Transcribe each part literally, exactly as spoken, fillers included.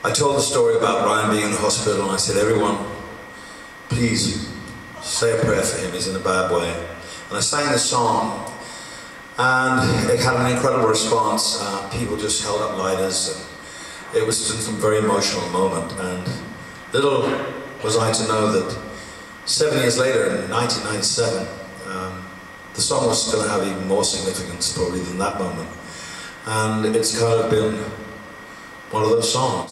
I told the story about Ryan being in the hospital, and I said, everyone, please say a prayer for him, he's in a bad way. And I sang the song, and it had an incredible response. Uh, people just held up lighters, and it was just a very emotional moment. And little was I to know that seven years later, in nineteen ninety-seven, um, the song was still have even more significance probably than that moment. And it's kind of been one of those songs.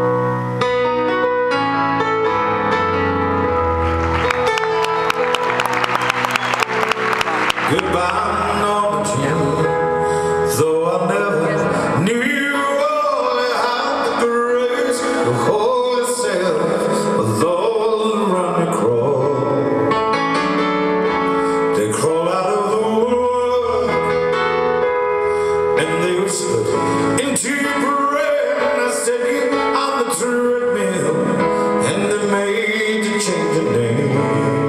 Goodbye, Norma Jean, though I never knew you all, you had the grace to hold yourself with those around you crawl. They crawl out of the wood, and they whispered into your brain. I said you on the treadmill, and they made you change your name.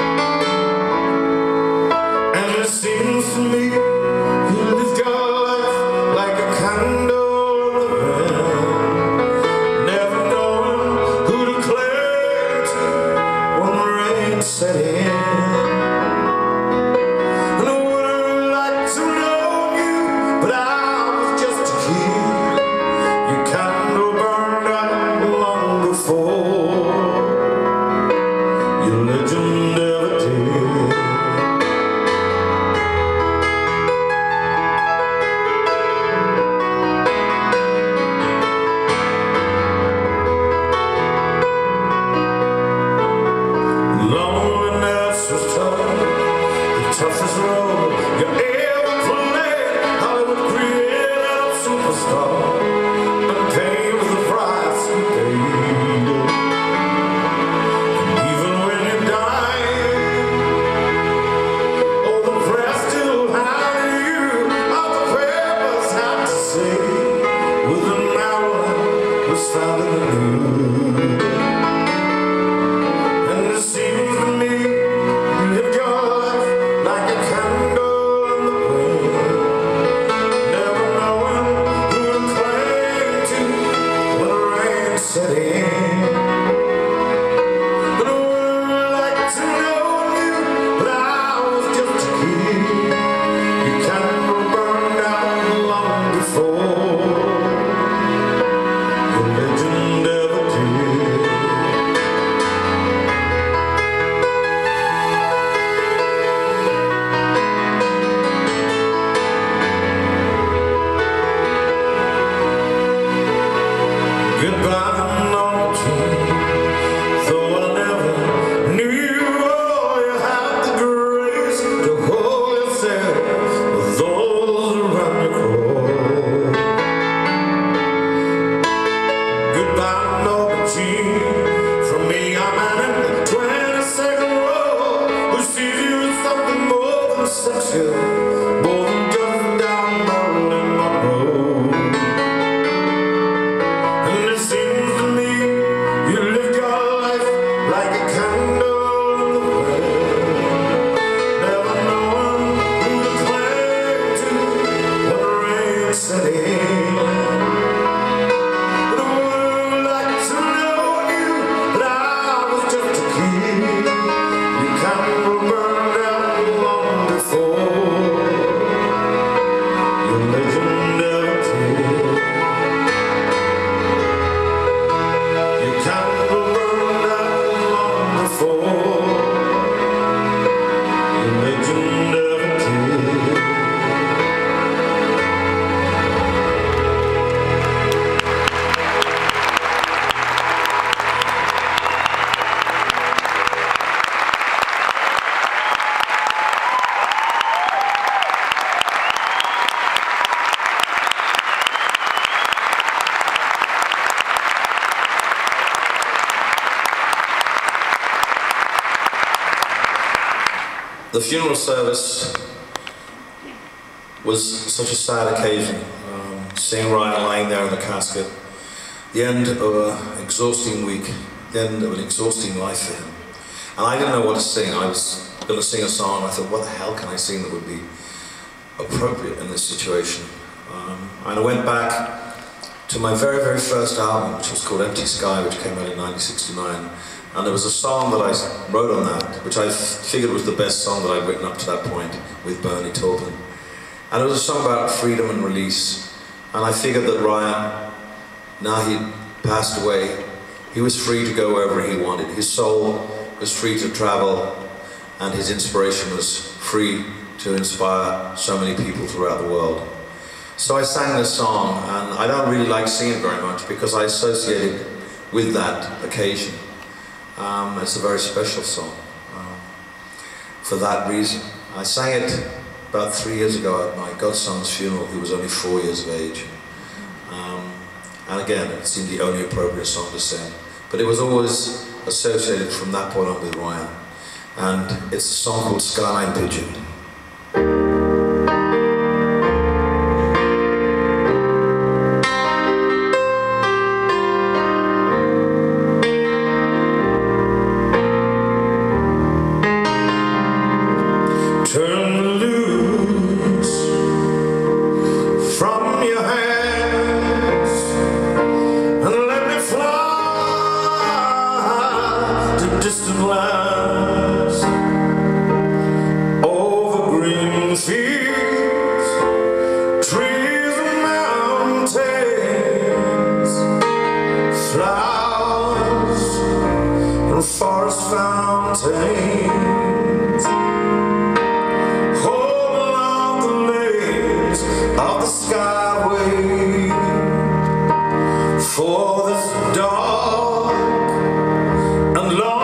It seems to me you lived your life like a candle in the wind, never knowing who to cling to when the rain set in. And I would have liked to know you, but I was just a kid. Your candle burned out long before your legend ever did. Toughest role you ever played, Hollywood created a superstar, and pain was the price you paid. And even when you died, oh, the press still hounded you, all the papers had to say, with an hour was found in the nude. And it seems to me you lived your life like a candle in the wind, never knowing who to cling to when the rain set in. But I would like to know you, but I was just a kid. Your candle burned out long before your legend ever did. Goodbye, Norma Jean, though I never knew you all, you had the grace to hold yourself with those around you crawl. Goodbye, Norma Jean, from me I'm at the twenty-second row, who sees you as something more than sexual, more than just a down Marilyn Monroe. And it seems to me you lived your life like a candle in the wind, never knowing who to cling to when the rain set in. But I would like to know you, but I was just a kid. Your candle burned out long before your legend ever did. Your candle burned out long before your legend ever did. The funeral service was such a sad occasion. Um, seeing Ryan lying there in the casket, the end of an exhausting week, the end of an exhausting life for him. And I didn't know what to sing. I was going to sing a song, and I thought, what the hell can I sing that would be appropriate in this situation? Um, and I went back to my very, very first album, which was called Empty Sky, which came out in nineteen sixty-nine. And there was a song that I wrote on that, which I figured was the best song that I'd written up to that point with Bernie Taupin. And it was a song about freedom and release. And I figured that Ryan, now he'd passed away, he was free to go wherever he wanted. His soul was free to travel, and his inspiration was free to inspire so many people throughout the world. So I sang this song, and I don't really like singing it very much because I associate it with that occasion. Um, it's a very special song um, for that reason. I sang it about three years ago at my godson's funeral, who was only four years of age. Um, and again, it seemed the only appropriate song to sing. But it was always associated from that point on with Ryan. And it's a song called Skyline Pigeon. Distant lands, over green fields, trees and mountains, flowers and forest fountains, home along the lanes of the skyway, for this dark and long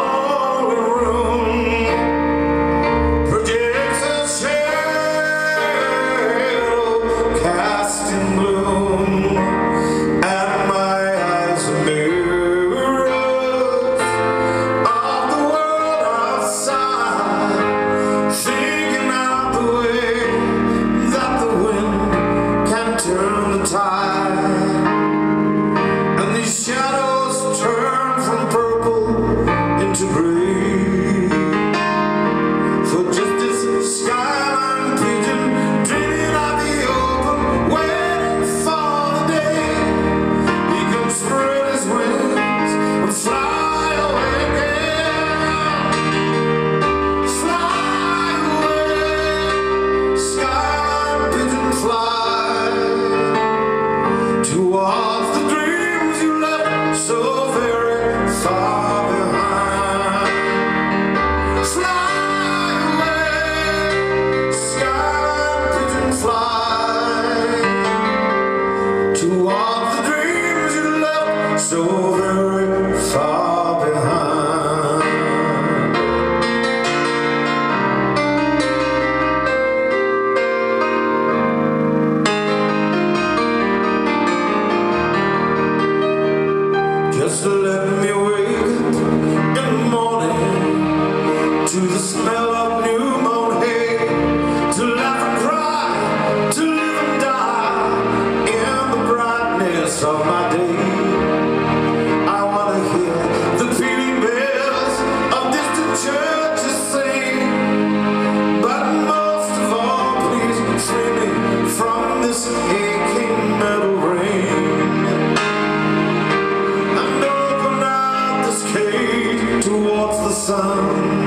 so very far behind. Just let me wake up in the morning to the smell of new mown hay, to laugh and cry, to live and die in the brightness of my day. Towards the sun,